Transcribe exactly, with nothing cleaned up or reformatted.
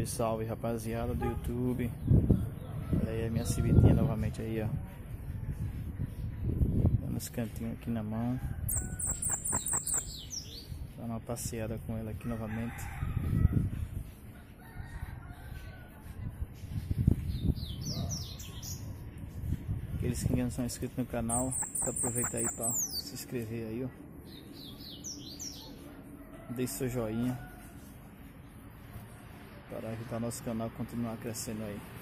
Salve, salve, rapaziada do YouTube. Olha aí a minha civetinha novamente aí, ó. Dando os cantinhos aqui na mão. Dando uma passeada com ela aqui novamente. Aqueles que ainda não são inscritos no canal, aproveita aí para se inscrever aí, ó. Deixe seu joinha para ajudar nosso canal a continuar crescendo aí.